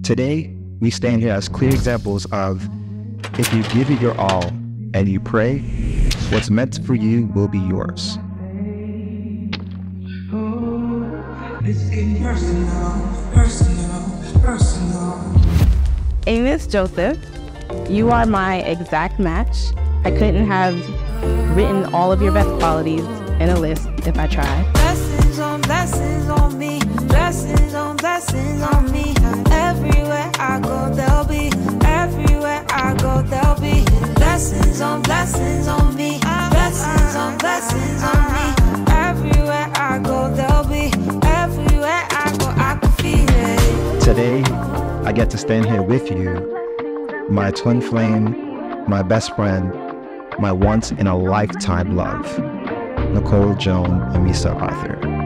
Today, we stand here as clear examples of if you give it your all and you pray, what's meant for you will be yours. It's getting personal. Amos Joseph, you are my exact match. I couldn't have written all of your best qualities in a list if I tried. Blessings on me, blessings on me. Everywhere I go, there'll be. Everywhere I go, there'll be. Blessings on me, blessings on me. Everywhere I go, there'll be. Everywhere I go, I can feel it. Today, I get to stand here with you, my twin flame, my best friend, my once in a lifetime love, Nicole Joan Amisa Arthur.